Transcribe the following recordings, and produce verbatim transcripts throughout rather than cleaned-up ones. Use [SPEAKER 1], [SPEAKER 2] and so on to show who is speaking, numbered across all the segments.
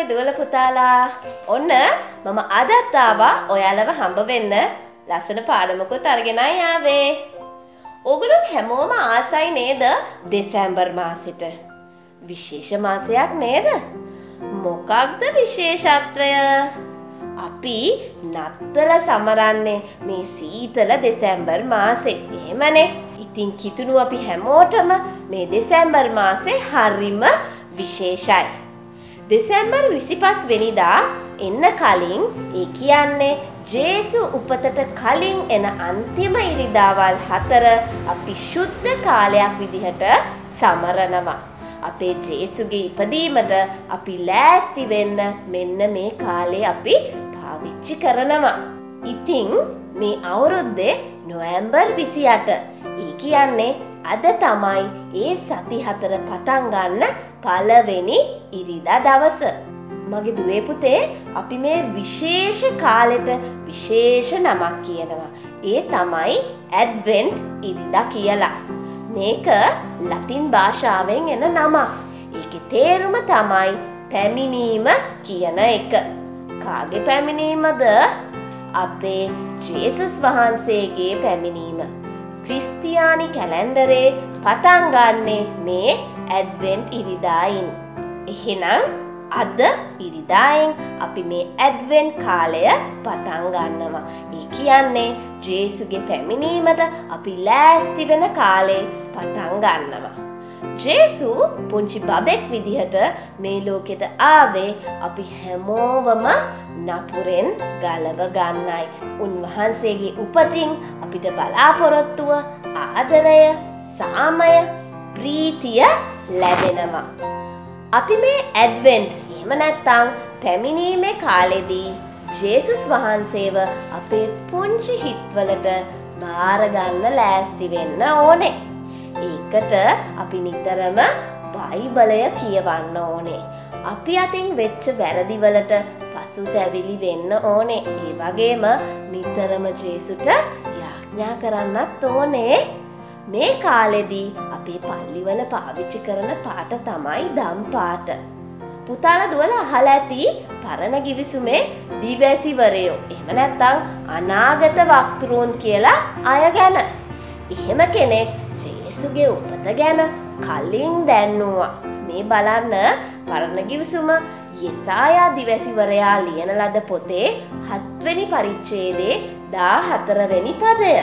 [SPEAKER 1] මගේ දුවල පුතාලා. ඔන්න මම අදත් ආවා ඔයාලව හම්බ වෙන්න. ලස්සන පාඩමකුත් අරගෙනයි ආවේ. ඔගොල්ලෝ හැමෝම ආසයි නේද දෙසැම්බර් මාසෙට? විශේෂ මාසයක් නේද? මොකක්ද විශේෂත්වය? අපි නත්තල සමරන්නේ මේ සීතල දෙසැම්බර් මාසේ. එහෙමනේ. ඉතින් කිතුණු අපි හැමෝටම මේ දෙසැම්බර් මාසේ හරිම විශේෂයි. දෙසැම්බර් විසිපහ වෙනිදා එන්න කලින් ඒ කියන්නේ ජේසු උපතට කලින් එන අන්තිම ඉරිදාවල් හතර අපි ශුද්ධ කාලයක් විදිහට සමරනවා. අපේ ජේසුගේ ඉපදීමට අපි ලෑස්ති වෙන්න මෙන්න මේ කාලේ අපි පාවිච්චි කරනවා. ඉතින් මේ අවුරුද්දේ නොවැම්බර් විසිඅට ඒ කියන්නේ අද තමයි ඒ සති හතර පටන් ගන්න පළවෙනි ඉරිදා දවස. මගේ දුවේ පුතේ අපි මේ විශේෂ කාලෙට විශේෂ නමක් කියනවා. ඒ තමයි ඇඩ්වෙන්ට් ඉරිදා කියලා. මේක ලතින් භාෂාවෙන් එන නමක්. ඒකේ තේරුම තමයි පැමිණීම කියන එක. කාගේ පැමිණීමද? අපේ ජේසුස් වහන්සේගේ පැමිණීම. ක්‍රිස්තියානි කැලෙන්ඩරේ පටන් ගන්නේ මේ ඇඩ්වෙන්ට් ඉරිදායින්. එහෙනම් අද ඉරිදායින් අපි මේ ඇඩ්වෙන්ට් කාලය පටන් ගන්නවා. ඒ කියන්නේ ජේසුගේ පැමිණීමට අපි ලෑස්ති වෙන කාලේ පටන් ගන්නවා. ජේසු පුංචි බබෙක් විදිහට මේ ලෝකෙට ආවේ අපි හැමෝවම නපුරෙන් ගලව ගන්නයි. උන්වහන්සේගේ උපතින් අපිට බලාපොරොත්තුව, ආදරය, සාමය, ප්‍රීතිය ලැබෙනවා. අපි මේ ඇඩ්වෙන්ට් එහෙම නැත්නම් පැමිණීමේ කාලෙදී ජේසුස් වහන්සේව අපේ පුංචි හිත්වලට බාර ගන්න ලෑස්ති වෙන්න ඕනේ. ඒකට අපි නිතරම බයිබලය කියවන්න ඕනේ. අපි අතින් වෙච්ච වැරදි වලට පසුතැවිලි වෙන්න ඕනේ. ඒ වගේම නිතරම ජේසුට යාඥා කරන්නත් ඕනේ. මේ කාලෙදී අපේ පල්ලිවල පාවිච්චි කරන පාට තමයි දම් පාට. පුතාලා දුවලා අහලා ඇති පරණ ගිවිසුමේ දිවැසිවරයෝ එහෙම නැත්නම් අනාගත වක්තෘන් කියලා අය ගැන. එහෙම කෙනෙක් ජේසුගේ උපත ගැන කලින් දැන්නුවා. මේ බලන්න පරණ ගිවිසුම යෙසායා දිවැසිවරයා ලියන ලද පොතේ හත්වෙනි පරිච්ඡේදයේ දාහතර වෙනි පදය.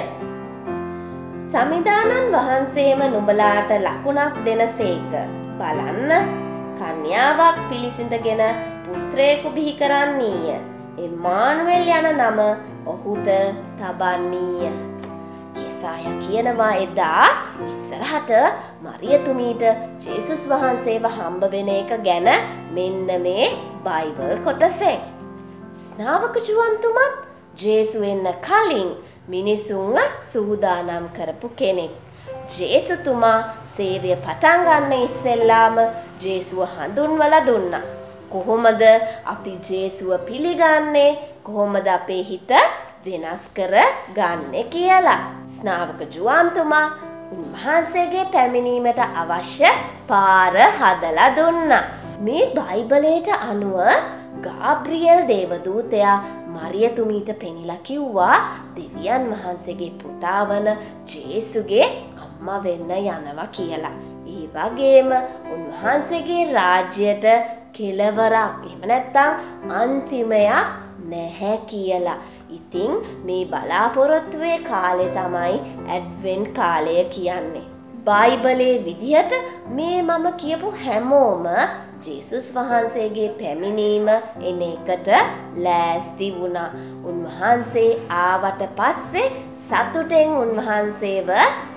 [SPEAKER 1] සමිදානන් වහන්සේම නුඹලාට ලකුණක් දෙනසේක. බලන්න කන්‍යාවක් පිළිසිඳගෙන පුත්‍රයෙකු බිහි කරන්නීය. එම්මානුවෙල් යන නම ඔහුට තබන්නීය. යෙසායා කියනවා එදා ඉස්සරහට මරියතුමීට ජේසුස් වහන්සේව හම්බ වෙන එක ගැන මෙන්න මේ බයිබල් කොටසෙන්. ස්නාවක ජුවන්තුමත් ජේසු එන්න කලින් මිනිසුන්ව සූදානම් කරපු කෙනෙක්. ජේසුතුමා සේවය පටන් ගන්න ඉස්සෙල්ලාම ජේසුව හඳුන්වලා දුන්නා. කොහොමද අපි ජේසුව පිළිගන්නේ? කොහොමද අපේ හිත වෙනස් කර ගන්නෙ කියලා. ස්නාවක ජුවන්තුමා උන්වහන්සේගේ පැමිණීමට අවශ්‍ය පාර හදලා දුන්නා. මේ බයිබලයට අනුව ගාබ්‍රියෙල් දේවදූතයා මරියතුමීට පෙනිලා කිව්වා දෙවියන් වහන්සේගේ පුතා වන ජේසුගේ අම්මා වෙන්න යනවා කියලා. ඒ වගේම උන්වහන්සේගේ රාජ්‍යයට කෙලවරක් එහෙම නැත්නම් අන්තිමයක් නැහැ කියලා. ඉතින් මේ බලාපොරොත්තුවේ කාලේ තමයි ඇඩ්වෙන්ට් කාලය කියන්නේ. බයිබලයේ විදිහට මේ මම කියපු හැමෝම ජේසුස් වහන්සේගේ පැමිණීම එන එකට ලෑස්ති වුණා. උන්වහන්සේ ආවට පස්සේ සතුටෙන් උන්වහන්සේව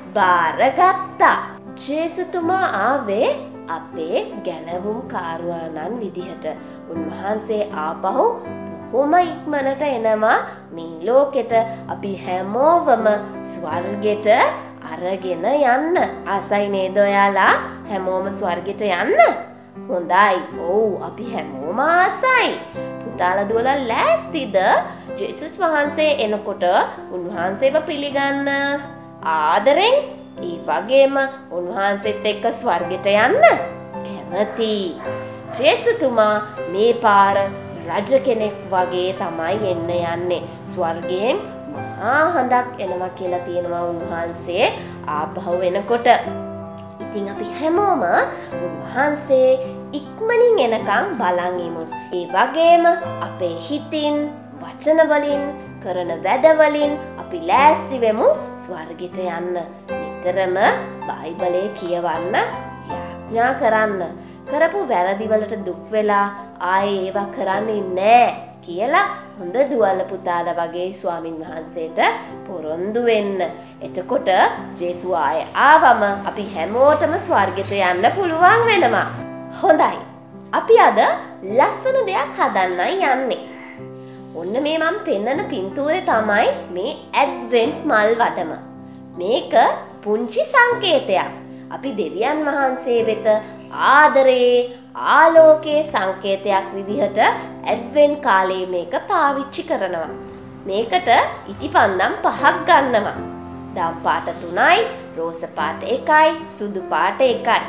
[SPEAKER 1] බාරගත්තා. ජේසුතුමා ආවේ අපේ ගැලවුම් කාරුවාණන් විදිහට. උන්වහන්සේ ආපහු බොහොම ඉක්මනට එනවා මේ ලෝකෙට අපි හැමෝවම ස්වර්ගෙට අරගෙන යන්න. ආසයි නේද ඔයාලා හැමෝම ස්වර්ගෙට යන්න? හොඳයි. ඔව් අපි හැමෝම ආසයි. පුතාලා දුවලා ලෑස්තිද ජේසුස් වහන්සේ එනකොට උන්වහන්සේව පිළිගන්න ආදරෙන්? ඒ වගේම උන්වහන්සේත් එක්ක ස්වර්ගෙට යන්න කැමති? ජේසුතුමා මේ පාර රජ කෙනෙක් වගේ තමයි එන්න යන්නේ. ස්වර්ගයෙන් මහා හඬක් එනවා කියලා තියෙනවා උන්වහන්සේ ආපහු එනකොට. ඉතින් අපි හැමෝම උන්වහන්සේ ඉක්මනින් එනකම් බලන් ඉමු. ඒ වගේම අපේ හිතින්, වචන වලින්, කරන වැඩ වලින් අපි ලෑස්ති වෙමු ස්වර්ගයට යන්න. නිතරම බයිබලයේ කියවන්න, යාඥා කරන්න. කරපු වැරදි වලට දුක් වෙලා ආයේ ඒවා කරන්නේ නැහැ කියලා හොඳ දුවල පුතාලා වගේ ස්වාමින් වහන්සේට පොරොන්දු වෙන්න. එතකොට ජේසුස් ආයේ ආවම අපි හැමෝටම ස්වර්ගයට යන්න පුළුවන් වෙනවා. හොඳයි. අපි අද ලස්සන දෙයක් හදන්නයි යන්නේ. ඔන්න මේ මම පෙන්නන පින්තූරේ තමයි මේ ඇඩ්වෙන්ට් මල් වඩම. මේක පුංචි සංකේතයක්. අපි දෙවියන් වහන්සේ වෙත ආදරේ ආලෝකයේ සංකේතයක් විදිහට ඇඩ්වෙන්ට් කාලේ මේක පාවිච්චි කරනවා. මේකට ඉටිපන්දම් පහක් ගන්නවා. දම් පාට තුනයි, රෝස පාට එකයි, සුදු පාට එකයි.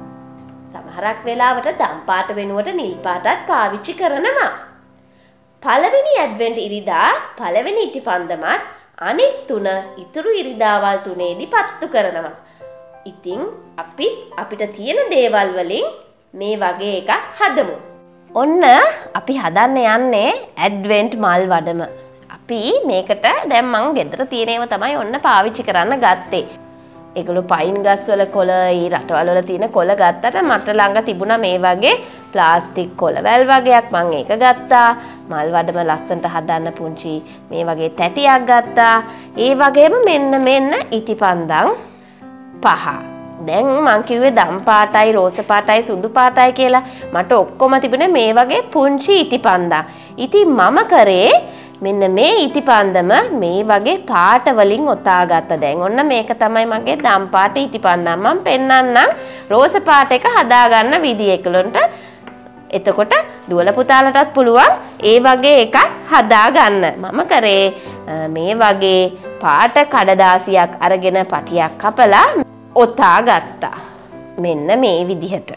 [SPEAKER 1] සමහරක් වෙලාවට දම් පාට වෙනුවට නිල් පාටත් පාවිච්චි කරනවා. පළවෙනි ඇඩ්වෙන්ට් ඉරිදා පළවෙනි ඉටිපන්දමත් අනෙක් තුන ඉතුරු ඉරිදාවල් තුනේදී පත්තු කරනවා. ඉතින් අපි අපිට තියෙන දේවල් වලින් මේ වගේ එකක් හදමු. ඔන්න අපි හදන්න යන්නේ ඇඩ්වෙන්ට් මල් වඩම. අපි මේකට දැන් මං ගෙදර තියෙන ඒවා තමයි ඔන්න පාවිච්චි කරන්න ගත්තේ. ඒගොල්ලෝ පයින් ගස් වල කොළ, ඊ රටවල් වල තියෙන කොළ ගත්තට මට ළඟ තිබුණා මේ වගේ ප්ලාස්ටික් කොළවැල් වගේක්. මං ඒක ගත්තා. මල් වඩම ලස්සනට හදන්න පුංචි මේ වගේ තැටියක් ගත්තා. ඒ වගේම මෙන්න මෙන්න ඉටිපන්දම් පහ. දැන් මං කිව්වේ දම් පාටයි, රෝස පාටයි, සුදු පාටයි කියලා. මට ඔක්කොම තිබුණේ මේ වගේ පුංචි ඉටිපන්දම්. ඉතින් මම කරේ මෙන්න මේ ඉටිපන්දම මේ වගේ පාට වලින් ඔතා ගත්තා. දැන් ඔන්න මේක තමයි මගේ දම් පාට ඉටිපන්දම්. මම පෙන්නන්නම් රෝස පාට එක හදාගන්න විදිය ඒකලොන්ට. එතකොට දුවල පුතාලටත් පුළුවන් ඒ වගේ එකක් හදාගන්න. මම කරේ මේ වගේ පාට කඩදාසියක් අරගෙන පටියක් කපලා ඔතා ගත්තා. මෙන්න මේ විදිහට.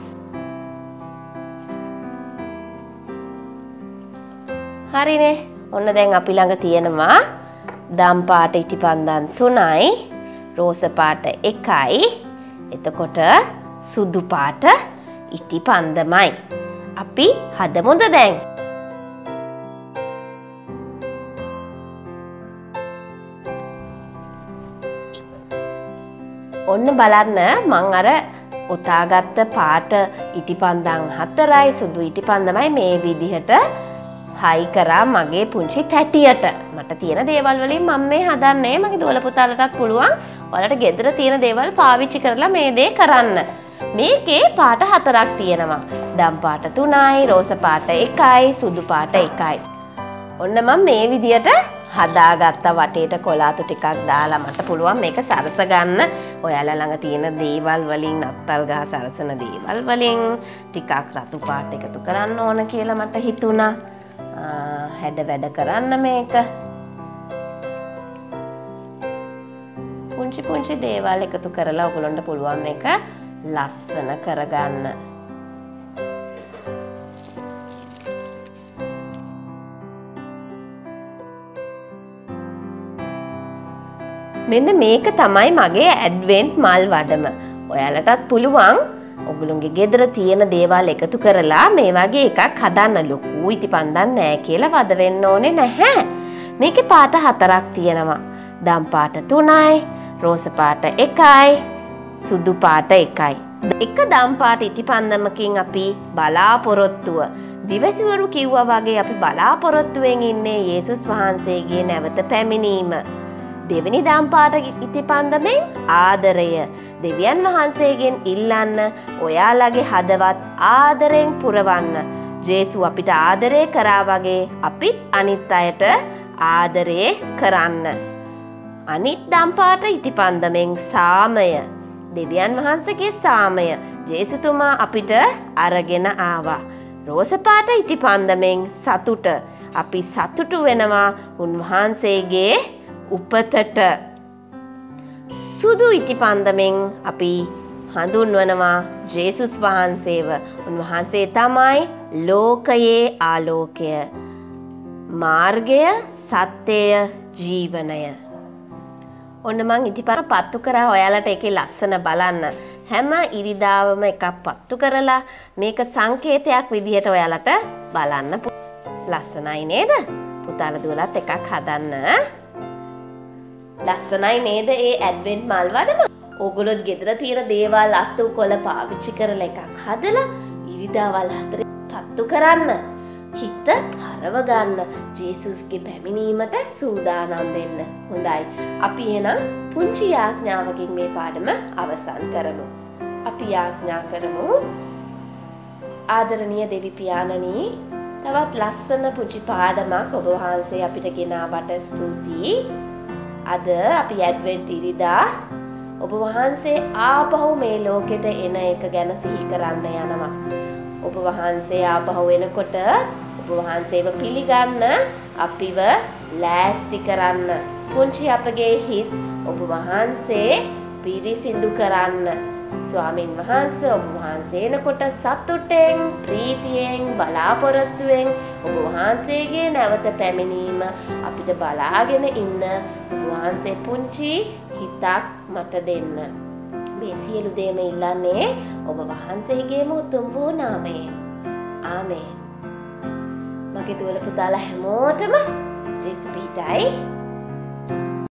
[SPEAKER 1] හරිනේ. ඔන්න දැන් අපි ළඟ තියෙනවා දම් පාට ඉටිපන්දම් තුනයි, රෝස පාට එකයි, එතකොට සුදු පාට ඉටිපන්දමයි. අපි හදමුද දැන්? ඔන්න බලන්න මං අර ඔතාගත්ත පාට ඉටිපන්දම් හතරයි, සුදු ඉටිපන්දමයි මේ විදිහට හයි කරා මගේ පුංචි තැටියට. මට තියෙන දේවල් වලින් මම මේ හදන්නේ. මගේ දුවල පුතාලටත් පුළුවන් ඔයාලට ගෙදර තියෙන දේවල් පාවිච්චි කරලා මේ දේ කරන්න. මේකේ පාට හතරක් තියෙනවා. දම් පාට තුනයි, රෝස පාට එකයි, සුදු පාට එකයි. ඔන්න මම මේ විදියට හදාගත්ත වටේට කොලාතු ටිකක් දාලා මට පුළුවන් මේක සරස ගන්න. ඔයාලා ළඟ තියෙන දේවල් වලින්, නත්තල් ගහ සරසන දේවල් වලින් ටිකක් රතු පාට එකතු කරන්න ඕන කියලා මට හිතුණා. හැඩ වැඩ කරන්න මේක. පුංචි පුංචි දේවල් එකතු කරලා ඔයගොල්ලන්ට පුළුවන් මේක ලස්සන කරගන්න. මෙන්න මේක තමයි මගේ ඇඩ්වෙන්ට් මල් වඩම. ඔයාලටත් පුළුවන් ඔගොල්ලෝගේ ගෙදර තියෙන දේවල් එකතු කරලා මේ වගේ එකක් හදන්න. ලොකු ඉටිපන්දම් නෑ කියලා වද වෙන්න ඕනේ නැහැ. මේකේ පාට හතරක් තියෙනවා. දම් පාට තුනයි, රෝස පාට එකයි, සුදු පාට එකයි. එක දම් පාට ඉටිපන්දමකින් අපි බලාපොරොත්තුව දිවසිවරු කිව්වා වගේ අපි බලාපොරොත්තුවෙන් ඉන්නේ යේසුස් වහන්සේගේ නැවත පැමිණීම. දෙවෙනි දම් පාට ඉටිපන්දමෙන් ආදරය. දෙවියන් වහන්සේගෙන් ඉල්ලන්න ඔයාලගේ හදවත් ආදරෙන් පුරවන්න. ජේසුස් අපිට ආදරය කරා වගේ අපිත් අනිත් අයට ආදරය කරන්න. අනිත් දම් පාට ඉටිපන්දමෙන් සාමය. දෙවියන් වහන්සේගේ සාමය ජේසුතුමා අපිට අරගෙන ආවා. රෝස පාට ඉටිපන්දමෙන් සතුට. අපි සතුටු වෙනවා උන්වහන්සේගේ උපතට. සුදු ඉටිපන්දමෙන් අපි හඳුන්වනවා ජේසුස් වහන්සේව. උන්වහන්සේ තමයි ලෝකයේ ආලෝකය, මාර්ගය, සත්‍යය, ජීවනය. ඔන්න මං ඉතිපා පත්තු කරා ඔයාලට එකේ ලස්සන බලන්න. හැම ඉරිදාවම එකක් පත්තු කරලා මේක සංකේතයක් විදිහට ඔයාලට බලන්න. ලස්සනයි නේද? පුතාලා දුවලත් එකක් හදන්න. ලස්සනයි නේද ඒ ඇඩ්වෙන්ට් මල් වඩම? ඕගොල්ලොත් ගෙදර තියෙන දේවල් අත්තු කොළ පාවිච්චි කරලා එකක් හදලා ඉරිදාවල් හතරේ පත්තු කරන්න. හිත හරව ගන්න. ජේසුස්ගේ පැමිණීමට සූදානම් වෙන්න. හොඳයි. අපි එහෙනම් පුංචි යාඥාවකින් මේ පාඩම අවසන් කරමු. අපි යාඥා කරමු. ආදරණීය දෙවි පියාණනි, තවත් ලස්සන පුංචි පාඩමක් ඔබ වහන්සේ අපිට ගෙනාවට ස්තුතියි. අද අපි ඇඩ්වෙන්ට් ඉරිදා ඔබ වහන්සේ ආපහු මේ ලෝකෙට එන එක ගැන සිහි කරන්න යනවා. ඔබ වහන්සේ ආපහු එනකොට ඔබ වහන්සේව පිළිගන්න අපිව ලෑස්ති කරන්න. පුංචි අපගේ හිත් ඔබ වහන්සේ පිරිසිදු කරන්න. ස්වාමින් වහන්සේ ඔබ වහන්සේ එනකොට සතුටෙන්, ප්‍රීතියෙන්, බලාපොරොත්තුවෙන් ඔබ වහන්සේගේ නැවත පැමිණීම අපිට බලාගෙන ඉන්න ඔබ වහන්සේ පුංචි හිතක් මට දෙන්න. මේ සියලු දේම ඉල්ලන්නේ ඔබ වහන්සේගේම උතුම් වූ නාමයෙන්. ආමේන්. මගේ දුවල පුතාලා හැමෝටම ජේසු පිහිටයි.